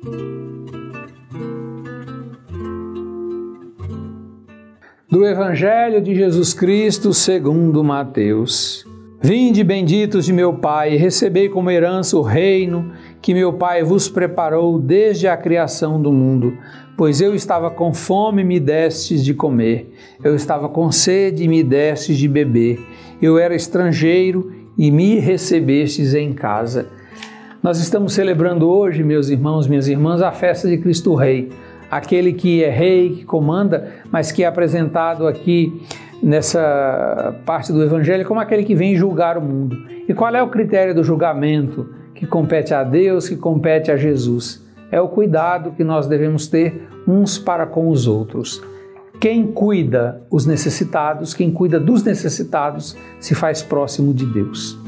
Do Evangelho de Jesus Cristo segundo Mateus. Vinde, benditos de meu Pai, recebei como herança o reino que meu Pai vos preparou desde a criação do mundo. Pois eu estava com fome e me destes de comer, eu estava com sede e me destes de beber, eu era estrangeiro e me recebestes em casa. Nós estamos celebrando hoje, meus irmãos, minhas irmãs, a festa de Cristo Rei, aquele que é rei, que comanda, mas que é apresentado aqui nessa parte do Evangelho como aquele que vem julgar o mundo. E qual é o critério do julgamento que compete a Deus, que compete a Jesus? É o cuidado que nós devemos ter uns para com os outros. Quem cuida os necessitados, quem cuida dos necessitados, se faz próximo de Deus.